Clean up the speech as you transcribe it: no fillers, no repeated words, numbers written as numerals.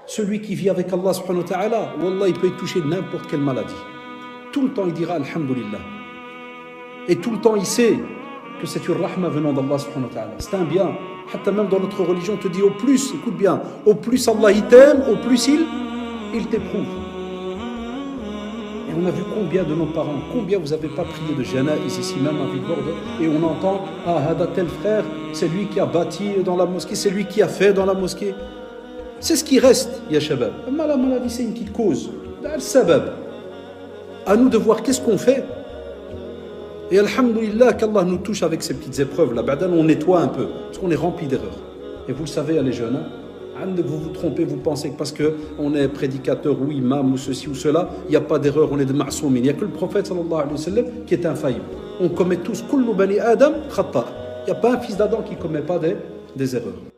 Celui qui vit avec Allah subhanahu wa ta'ala, wallah, il peut être touché de n'importe quelle maladie. Tout le temps, il dira Alhamdulillah. Et tout le temps, il sait que c'est une rahma venant d'Allah subhanahu wa ta'ala. C'est un bien. Hatta même dans notre religion, on te dit au plus, écoute bien, au plus Allah il t'aime, au plus il t'éprouve. Et on a vu combien de nos parents, combien vous n'avez pas prié de janaïs ici même à Vigorde, et on entend, ah, Hada tel frère, c'est lui qui a bâti dans la mosquée, c'est lui qui a fait dans la mosquée. C'est ce qui reste, ya shabab. Mais la maladie, c'est une petite cause. Al-sabab. À nous de voir qu'est-ce qu'on fait. Et alhamdulillah qu'Allah nous touche avec ces petites épreuves. Là, on nettoie un peu, parce qu'on est rempli d'erreurs. Et vous le savez, les jeunes, vous vous trompez, vous pensez que parce qu'on est prédicateur ou imam ou ceci ou cela, il n'y a pas d'erreur, on est de ma'soumin. Il n'y a que le prophète sallallahu alayhi wa sallam qui est infaillible. On commet tous, kullu bani adam khata. Il n'y a pas un fils d'Adam qui ne commet pas des erreurs.